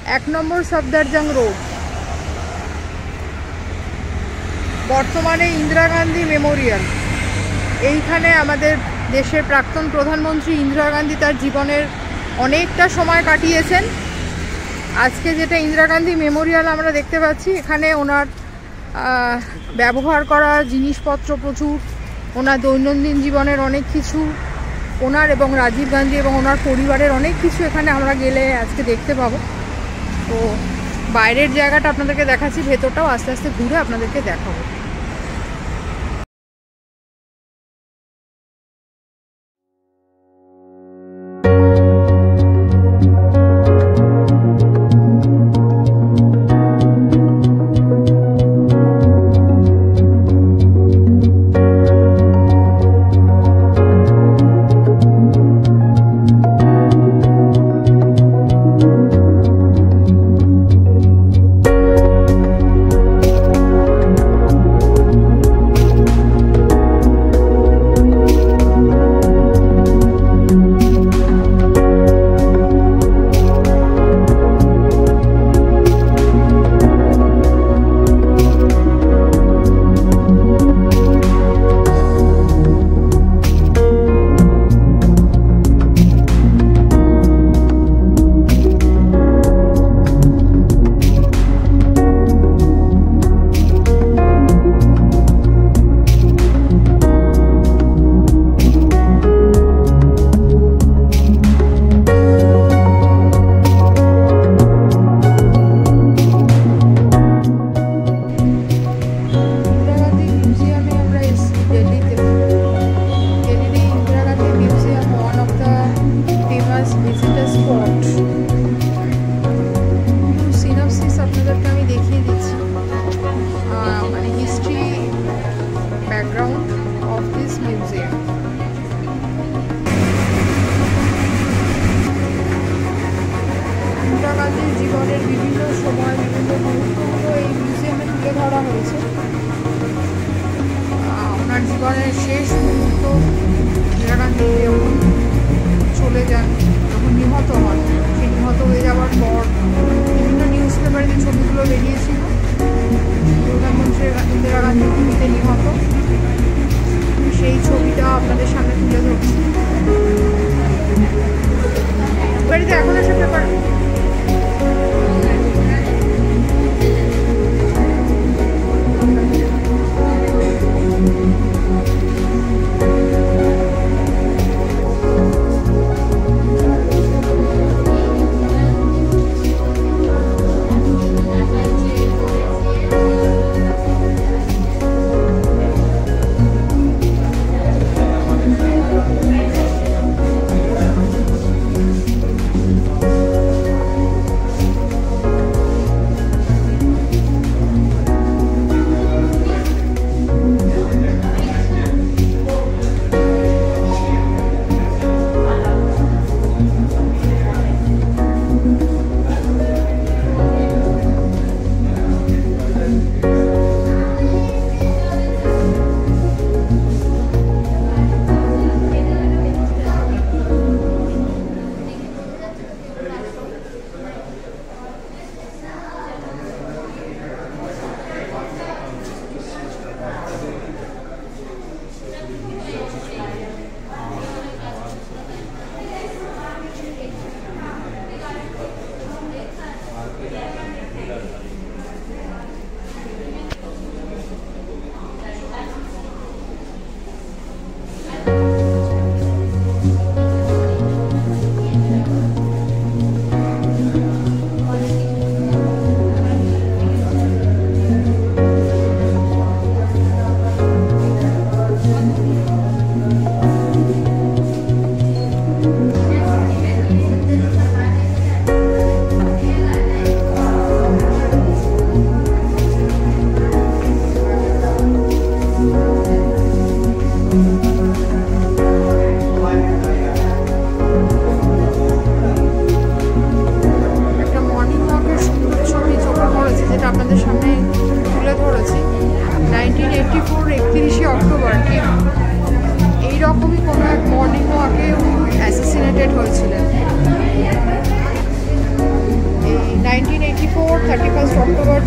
1 নম্বর Safdarjung road, বর্তমানে Indira Gandhi Memorial. এইখানে আমাদের দেশের প্রাক্তন প্রধানমন্ত্রী ইন্দিরা গান্ধী তার জীবনের অনেকটা সময় কাটিয়েছেন। আজকে যেটা ইন্দিরা গান্ধী মেমোরিয়াল আমরা দেখতে পাচ্ছি, এখানে ওনার ব্যবহার করা জিনিসপত্র প্রচুর, ওনার দৈনন্দিন জীবনের অনেক কিছু, ওনার এবং রাজীব গান্ধী এবং ওনার পরিবারের অনেক কিছু এখানে আমরা গেলে আজকে দেখতে পাবো। তো বাইরের জায়গাটা আপনাদেরকে দেখাচ্ছি, ভেতরটাও আস্তে আস্তে ঘুরে আপনাদেরকে দেখাবো। জীবনের বিভিন্ন সময় বিভিন্ন মুহূর্তগুলো এই মিউজিয়ামে তুলে ধরা হয়েছে। ওনার জীবনের শেষ মুহূর্ত, ইন্দিরা গান্ধী যখন চলে যান, যখন নিহত হন, সেই নিহত হয়ে যাওয়ার পর বিভিন্ন নিউজ পেপারে যে ছবিগুলো বেরিয়েছিল, প্রধানমন্ত্রী ইন্দিরা গান্ধী টিভিতে নিহত, সেই ছবিটা আপনাদের সামনে তুলে ধরছি। বাড়িতে এখন আসা পেপার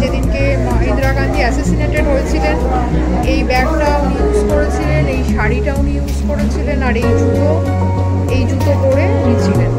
যেদিনকে ইন্দিরা গান্ধী অ্যাসাসিনেটেড হয়েছিলেন। এই ব্যাগটা উনি ইউজ করেছিলেন, এই শাড়িটা উনি ইউজ করেছিলেন, আর এই জুতো পরে উনি ছিলেন।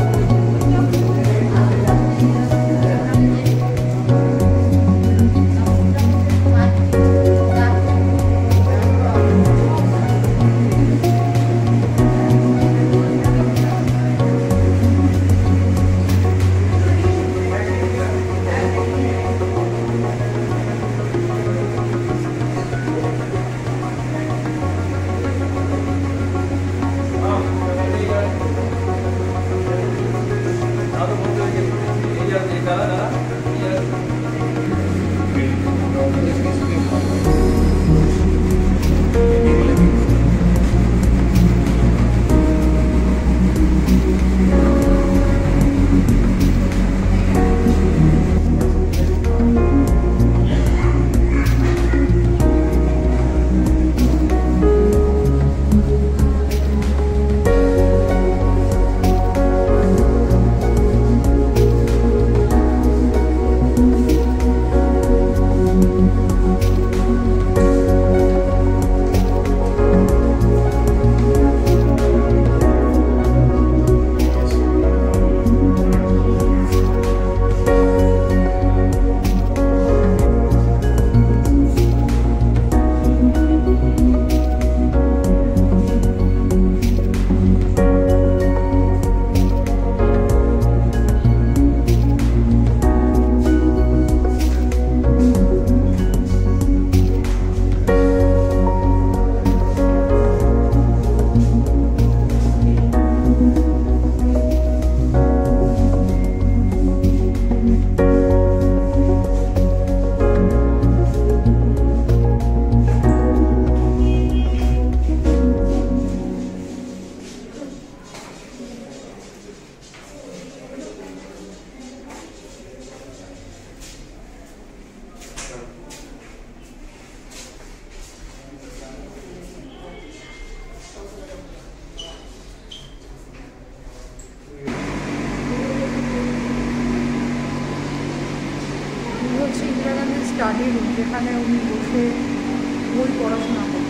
ইন্দিরা গান্ধীর স্টাডি রুম, যেখানে উনি বসে বই পড়াশোনা করেন।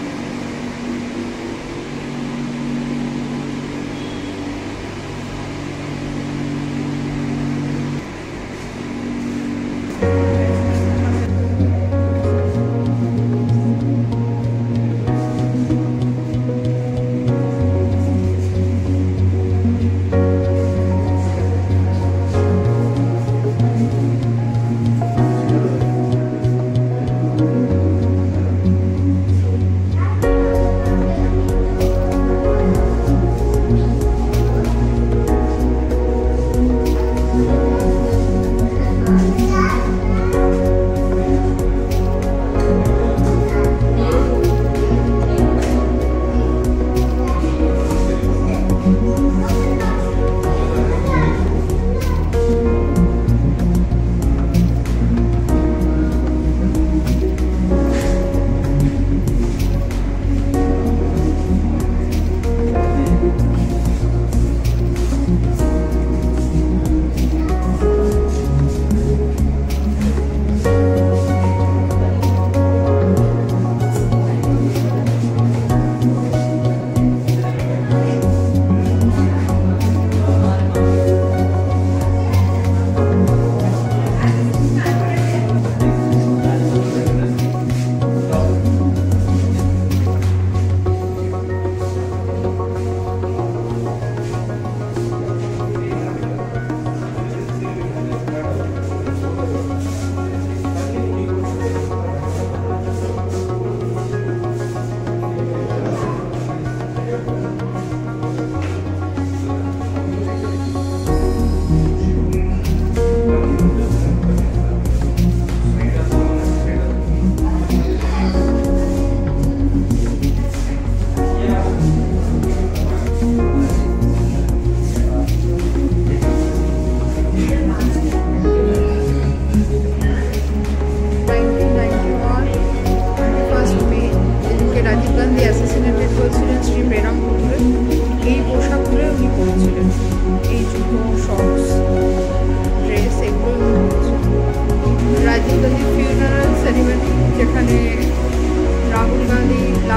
সেরিমনি, যেখানে রাহুল গান্ধী